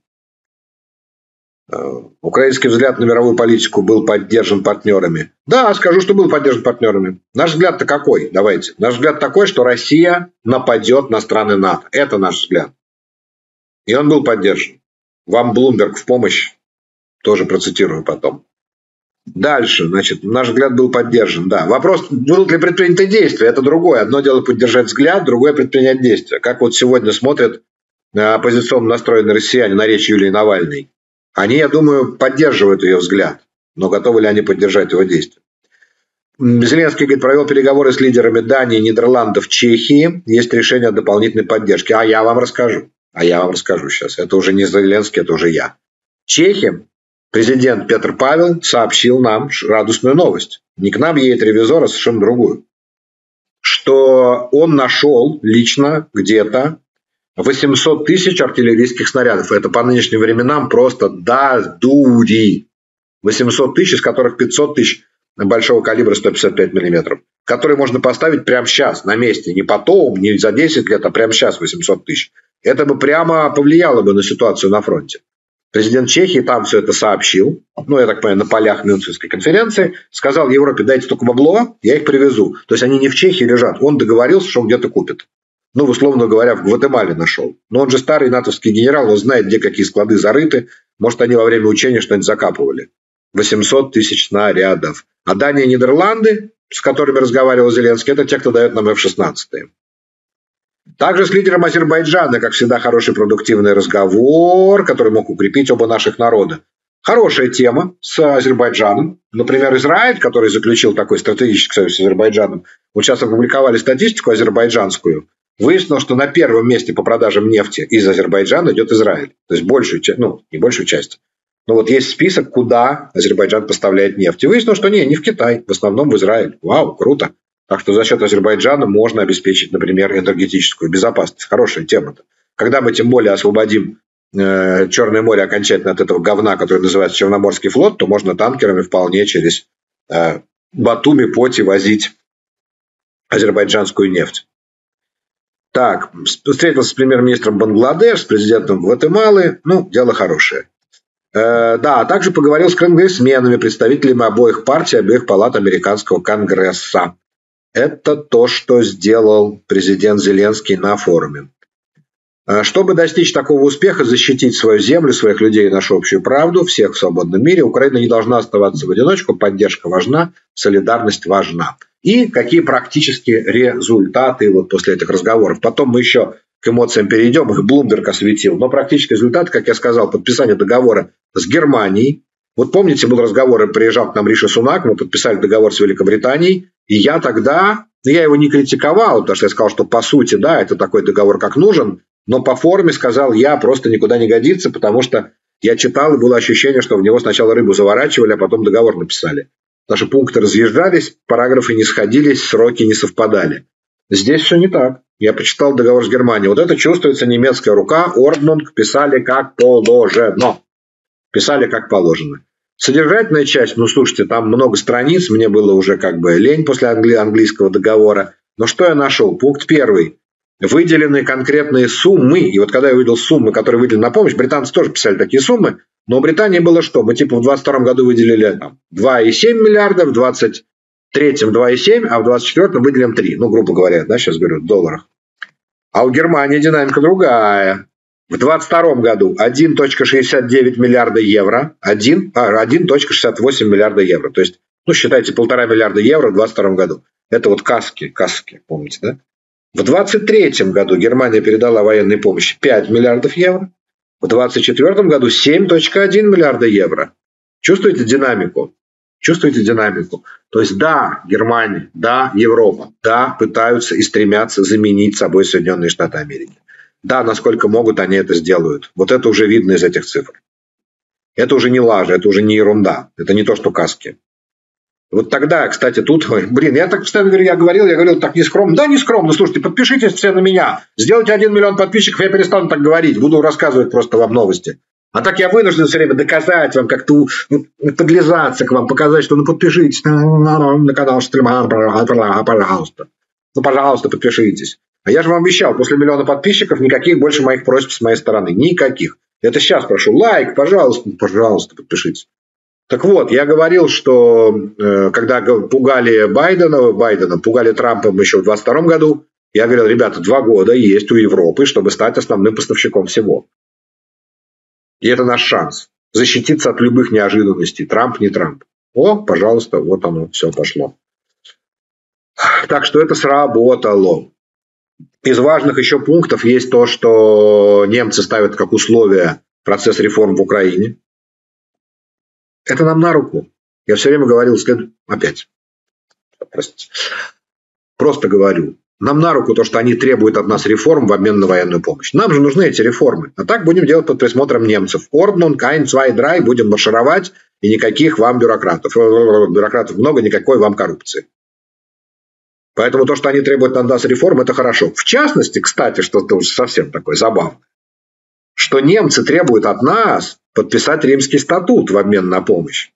[SPEAKER 1] Украинский взгляд на мировую политику был поддержан партнерами. Да, скажу, что был поддержан партнерами. Наш взгляд-то какой? Давайте. Наш взгляд такой, что Россия нападет на страны НАТО. Это наш взгляд. И он был поддержан. Вам Блумберг в помощь. Тоже процитирую потом. Дальше, значит, наш взгляд был поддержан. Да. Вопрос, будут ли предприняты действия, это другое. Одно дело поддержать взгляд, другое предпринять действия. Как вот сегодня смотрят оппозиционно настроенные россияне на речь Юлии Навальной. Они, я думаю, поддерживают ее взгляд, но готовы ли они поддержать его действия? Зеленский, говорит, провел переговоры с лидерами Дании, Нидерландов, Чехии. Есть решение о дополнительной поддержке. А я вам расскажу сейчас. Это уже не Зеленский, это уже я. Чехи, президент Петр Павел сообщил нам радостную новость. Не к нам едет ревизор, а совершенно другую. Что он нашел лично где-то 800 тысяч артиллерийских снарядов. Это по нынешним временам просто до дури. 800 тысяч, из которых 500 тысяч большого калибра 155 миллиметров, которые можно поставить прямо сейчас, на месте. Не потом, не за 10 лет, а прямо сейчас 800 тысяч. Это бы прямо повлияло бы на ситуацию на фронте. Президент Чехии там все это сообщил, я так понимаю, на полях Мюнхенской конференции, сказал Европе, дайте только бабло, я их привезу. То есть они не в Чехии лежат, он договорился, что он где-то купит. Условно говоря, в Гватемале нашел. Но он же старый натовский генерал, он знает, где какие склады зарыты. Может, они во время учения что-нибудь закапывали. 800 тысяч снарядов. А Дания и Нидерланды, с которыми разговаривал Зеленский, это те, кто дает нам F-16. Также с лидером Азербайджана, как всегда, хороший продуктивный разговор, который мог укрепить оба наших народа. Хорошая тема с Азербайджаном. Например, Израиль, который заключил такой стратегический союз с Азербайджаном. Вот сейчас опубликовали статистику азербайджанскую. Выяснилось, что на первом месте по продажам нефти из Азербайджана идет Израиль. То есть большую часть, не большую часть. Но вот есть список, куда Азербайджан поставляет нефть. И выяснилось, что не в Китай, в основном в Израиль. Вау, круто. Так что за счет Азербайджана можно обеспечить, например, энергетическую безопасность. Хорошая тема-то. Когда мы тем более освободим Черное море окончательно от этого говна, который называется Черноморский флот, то можно танкерами вполне через Батуми, Поти возить азербайджанскую нефть. Так, встретился с премьер-министром Бангладеш, с президентом Гватемалы. Дело хорошее. Да, а также поговорил с конгрессменами, представителями обоих партий, обеих палат американского конгресса. Это то, что сделал президент Зеленский на форуме. Чтобы достичь такого успеха, защитить свою землю, своих людей и нашу общую правду, всех в свободном мире, Украина не должна оставаться в одиночку, поддержка важна, солидарность важна. И какие практические результаты после этих разговоров. Потом мы еще к эмоциям перейдем, их Блумберг осветил. Но практический результат, как я сказал, подписание договора с Германией. Вот помните, был разговор, приезжал к нам Риши Сунак, мы подписали договор с Великобританией. И я тогда, я его не критиковал, потому что я сказал, что по сути, да, это такой договор, как нужен. Но по форме сказал, я просто никуда не годится, потому что я читал, и было ощущение, что в него сначала рыбу заворачивали, а потом договор написали. Потому что пункты разъезжались, параграфы не сходились, сроки не совпадали. Здесь все не так. Я почитал договор с Германией. Вот это чувствуется немецкая рука. Орднунг писали как положено. Писали как положено. Содержательная часть, слушайте, там много страниц. Мне было уже лень после английского договора. Но что я нашел? Пункт 1. Выделены конкретные суммы. И вот когда я увидел суммы, которые выделены на помощь, британцы тоже писали такие суммы. Но у Британии было что? Мы в 2022 году выделили 2,7 миллиарда, в 2023 2,7, а в 2024 выделим 3. Грубо говоря, сейчас говорю, в долларах. А у Германии динамика другая. В 2022 году 1,69 миллиарда евро, 1,68 миллиарда евро. То есть, считайте, 1,5 миллиарда евро в 2022 году. Это каски, помните, да? В 2023 году Германия передала военной помощи 5 миллиардов евро. В 2024 году 7,1 миллиарда евро. Чувствуете динамику? То есть, да, Германия, да, Европа, да, пытаются и стремятся заменить собой Соединенные Штаты Америки. Да, насколько могут, они это сделают. Вот это уже видно из этих цифр. Это уже не лажа, это уже не ерунда. Это не то, что каски. Вот тогда, кстати, тут, я так постоянно говорил так нескромно. Да, нескромно, слушайте, подпишитесь все на меня. Сделайте 1 миллион подписчиков, я перестану так говорить. Буду рассказывать просто вам новости. А так я вынужден все время доказать вам, как-то подлизаться к вам, показать, что подпишитесь на канал Штельман, пожалуйста. Пожалуйста, подпишитесь. А я же вам обещал, после 1 000 000 подписчиков никаких больше моих просьб с моей стороны. Никаких. Это сейчас прошу. Лайк, пожалуйста, пожалуйста, подпишитесь. Так вот, я говорил, что когда пугали Байдена, пугали Трампом еще в 2022 году, я говорил, ребята, 2 года есть у Европы, чтобы стать основным поставщиком всего. И это наш шанс. Защититься от любых неожиданностей. Трамп, не Трамп. О, пожалуйста, вот оно, все пошло. Так что это сработало. Из важных еще пунктов есть то, что немцы ставят как условие процесс реформ в Украине. Это нам на руку. Я все время говорил, опять. Простите. Просто говорю. Нам на руку то, что они требуют от нас реформ в обмен на военную помощь. Нам же нужны эти реформы. А так будем делать под присмотром немцев. Ordnung, ein, zwei, drei, будем маршировать, и никаких вам бюрократов. Бюрократов много, никакой вам коррупции. Поэтому то, что они требуют от нас реформ, это хорошо. В частности, кстати, что-то уже совсем такое забавное, что немцы требуют от нас подписать Римский статут в обмен на помощь.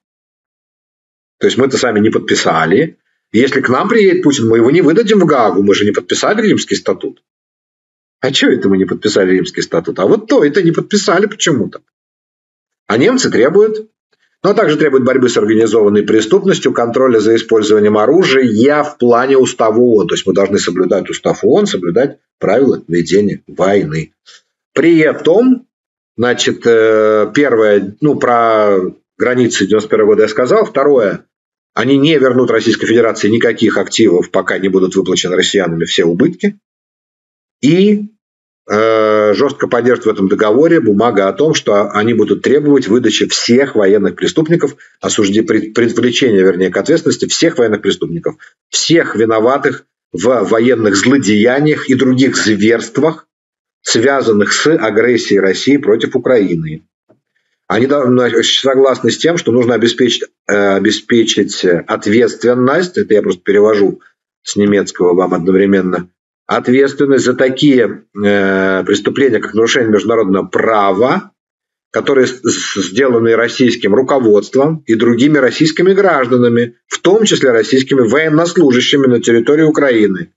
[SPEAKER 1] То есть мы-то сами не подписали. Если к нам приедет Путин, мы его не выдадим в Гаагу. Мы же не подписали Римский статут. А что это мы не подписали Римский статут? А вот то это не подписали почему-то. А немцы требуют. Но также требуют борьбы с организованной преступностью, контроля за использованием оружия в плане устава ООН. То есть мы должны соблюдать устав ООН, соблюдать правила ведения войны. При этом, значит, первое, про границы 91 года я сказал. Второе, они не вернут Российской Федерации никаких активов, пока не будут выплачены россиянами все убытки. И жестко поддерживает в этом договоре бумага о том, что они будут требовать выдачи всех военных преступников, привлечения, к ответственности всех военных преступников, всех виноватых в военных злодеяниях и других зверствах, связанных с агрессией России против Украины. Они согласны с тем, что нужно обеспечить ответственность, это я просто перевожу с немецкого вам одновременно, ответственность за такие преступления, как нарушение международного права, которые сделаны российским руководством и другими российскими гражданами, в том числе российскими военнослужащими на территории Украины.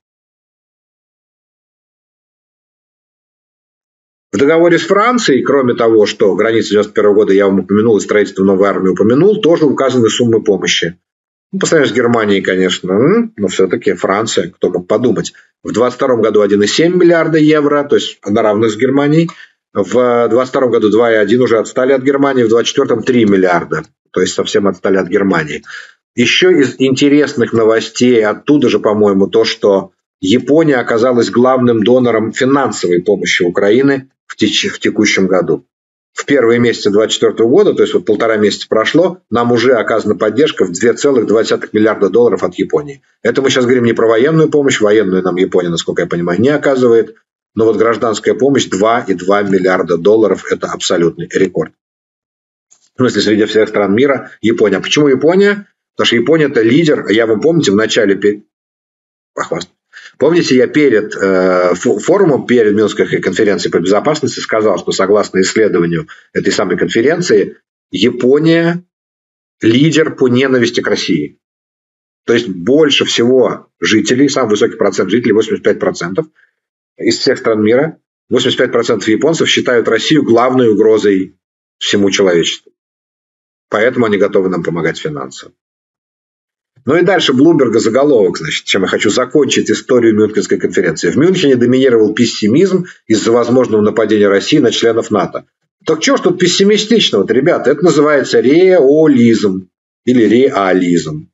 [SPEAKER 1] В договоре с Францией, кроме того, что границы 91 года я вам упомянул и строительство новой армии упомянул, тоже указаны суммы помощи. По сравнению с Германией, конечно, но все-таки Франция, кто мог подумать. В 2022 году 1,7 миллиарда евро, то есть на равных с Германией. В 2022 году 2,1 уже отстали от Германии, в 2024 3 миллиарда, то есть совсем отстали от Германии. Еще из интересных новостей оттуда же, по-моему, то, что Япония оказалась главным донором финансовой помощи Украины в текущем году. В первые месяцы 2024 года, то есть вот 1,5 месяца прошло, нам уже оказана поддержка в $2,2 миллиарда от Японии. Это мы сейчас говорим не про военную помощь, военную нам Япония, насколько я понимаю, не оказывает, но вот гражданская помощь $2,2 миллиарда – это абсолютный рекорд. В смысле, среди всех стран мира Япония. Почему Япония? Потому что Япония – это лидер. Я вам помните, в начале похвастаюсь. Помните, я перед форумом, перед Мюнхенской конференцией по безопасности сказал, что согласно исследованию этой самой конференции, Япония лидер по ненависти к России. То есть больше всего жителей, самый высокий процент жителей, 85% из всех стран мира, 85% японцев считают Россию главной угрозой всему человечеству. Поэтому они готовы нам помогать финансово. Ну и дальше Блумберга заголовок, значит, чем я хочу закончить историю Мюнхенской конференции. В Мюнхене доминировал пессимизм из-за возможного нападения России на членов НАТО. Так что ж тут пессимистичного-то, ребята? Это называется реализм или реализм.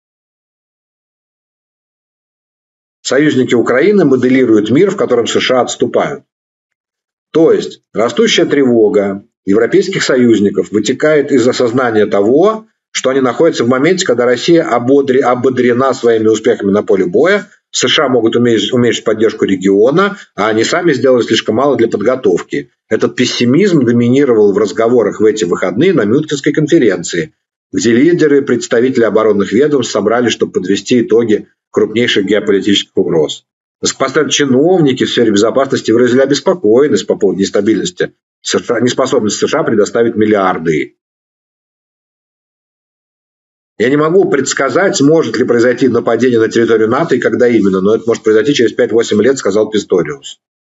[SPEAKER 1] Союзники Украины моделируют мир, в котором США отступают. То есть растущая тревога европейских союзников вытекает из осознания того, что они находятся в моменте, когда Россия ободрена своими успехами на поле боя, США могут уменьшить поддержку региона, а они сами сделали слишком мало для подготовки. Этот пессимизм доминировал в разговорах в эти выходные на Мюнхенской конференции, где лидеры и представители оборонных ведомств собрались, чтобы подвести итоги крупнейших геополитических угроз. Постоянно чиновники в сфере безопасности выразили обеспокоенность по поводу нестабильности, неспособности США предоставить миллиарды. Я не могу предсказать, сможет ли произойти нападение на территорию НАТО и когда именно, но это может произойти через 5-8 лет, сказал Писториус.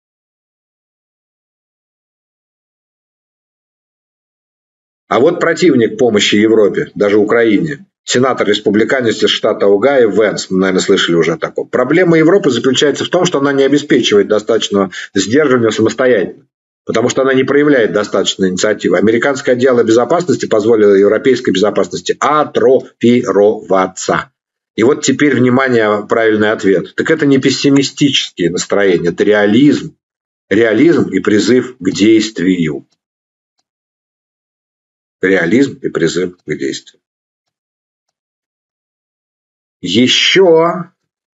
[SPEAKER 1] А вот противник помощи Европе, даже Украине, сенатор-республиканец из штата Огайо Венс, мы, наверное, слышали уже такое. Проблема Европы заключается в том, что она не обеспечивает достаточного сдерживания самостоятельно, потому что она не проявляет достаточной инициативы. Американское дело безопасности позволило европейской безопасности атрофироваться. И вот теперь, внимание, правильный ответ. Так это не пессимистические настроения, это реализм. Реализм и призыв к действию. Реализм и призыв к действию. Еще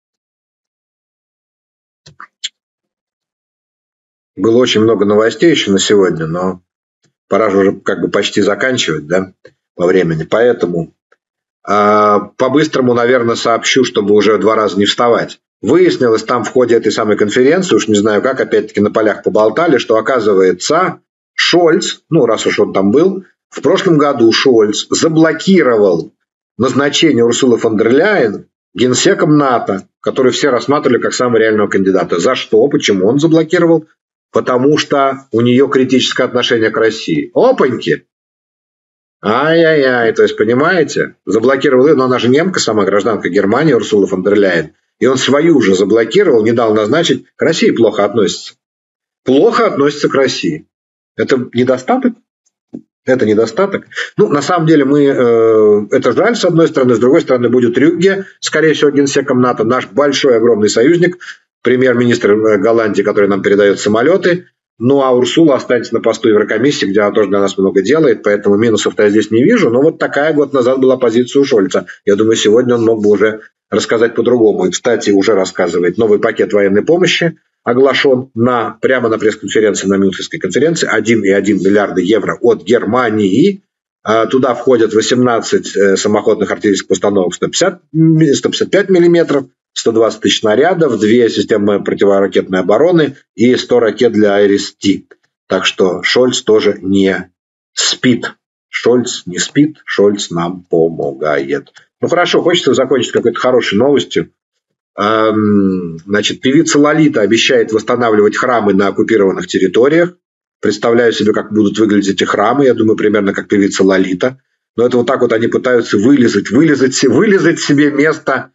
[SPEAKER 1] было очень много новостей еще на сегодня, но пора же уже как бы почти заканчивать, да, по времени. Поэтому по-быстрому, наверное, сообщу, чтобы уже 2 раза не вставать. Выяснилось там в ходе этой самой конференции, уж не знаю как, опять-таки на полях поболтали, что, оказывается, Шольц, ну, раз уж он там был, в прошлом году Шольц заблокировал назначение Урсулы фон дер Ляйен генсеком НАТО, который все рассматривали как самого реального кандидата. За что? Почему он заблокировал? Потому что у нее критическое отношение к России. Опаньки! Ай-яй-яй, то есть, понимаете, заблокировал ее, но она же немка, сама гражданка Германии, Урсула фон дер Ляйен, и он свою же заблокировал, не дал назначить, к России плохо относится. Плохо относится к России. Это недостаток? Это недостаток. Ну, на самом деле, это жаль, с одной стороны. С другой стороны, будет Рюгге, скорее всего, генсеком НАТО, наш большой, огромный союзник, премьер-министр Голландии, который нам передает самолеты. Ну, а Урсула останется на посту Еврокомиссии, где она тоже для нас много делает, поэтому минусов-то я здесь не вижу. Но вот такая год назад была позиция у Шольца. Я думаю, сегодня он мог бы уже рассказать по-другому. И, кстати, уже рассказывает новый пакет военной помощи, оглашен прямо на пресс-конференции, на Мюнхенской конференции, 1,1 миллиарда евро от Германии. Туда входят 18 самоходных артиллерийских установок 155 миллиметров, 120 тысяч снарядов, 2 системы противоракетной обороны и 100 ракет для Айрис-Т. Так что Шольц тоже не спит. Шольц не спит, Шольц нам помогает. Ну хорошо, хочется закончить какой-то хорошей новостью. Значит, певица Лолита обещает восстанавливать храмы на оккупированных территориях. Представляю себе, как будут выглядеть эти храмы. Я думаю, примерно как певица Лолита. Но это вот так вот они пытаются вылезать себе место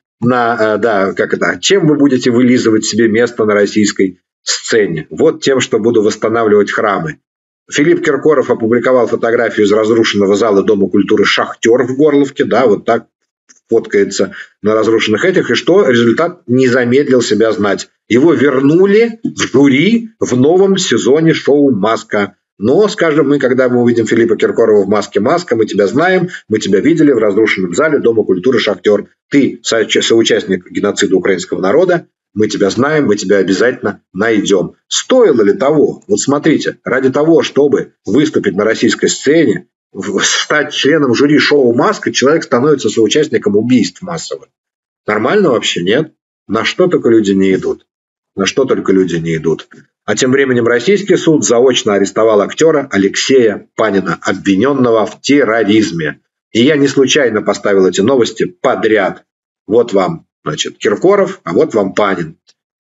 [SPEAKER 1] чем вы будете вылизывать себе место на российской сцене? Вот тем, что буду восстанавливать храмы. Филипп Киркоров опубликовал фотографию из разрушенного зала Дома культуры «Шахтер» в Горловке. Да, вот так фоткается на разрушенных этих. И что? Результат не замедлил себя знать. Его вернули в жюри в новом сезоне шоу «Маска». Но, скажем мы, когда мы увидим Филиппа Киркорова в маске «Маска», мы тебя знаем, мы тебя видели в разрушенном зале Дома культуры «Шахтер». Ты соучастник геноцида украинского народа, мы тебя знаем, мы тебя обязательно найдем. Стоило ли того? Вот смотрите, ради того, чтобы выступить на российской сцене, стать членом жюри шоу «Маска», человек становится соучастником убийств массовых. Нормально вообще, нет? На что только люди не идут. На что только люди не идут. А тем временем российский суд заочно арестовал актера Алексея Панина, обвиненного в терроризме. И я не случайно поставил эти новости подряд. Вот вам, значит, Киркоров, а вот вам Панин.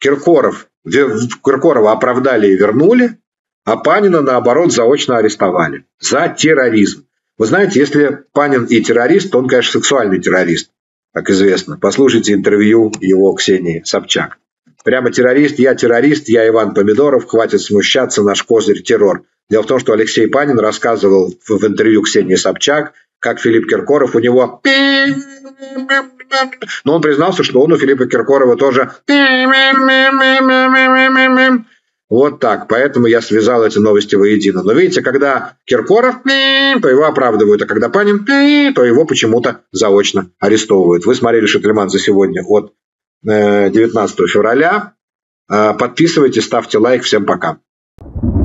[SPEAKER 1] Киркорова оправдали и вернули, а Панина, наоборот, заочно арестовали за терроризм. Вы знаете, если Панин и террорист, то он, конечно, сексуальный террорист, как известно. Послушайте интервью его Ксении Собчак. Прямо террорист, я Иван Помидоров, хватит смущаться, наш козырь террор. Дело в том, что Алексей Панин рассказывал в интервью Ксении Собчак, как Филипп Киркоров у него... Но он признался, что он у Филиппа Киркорова тоже... Вот так. Поэтому я связал эти новости воедино. Но видите, когда Киркоров, то его оправдывают, а когда Панин, то его почему-то заочно арестовывают. Вы смотрели «Шательман» за сегодня от 19 февраля. Подписывайтесь, ставьте лайк. Всем пока.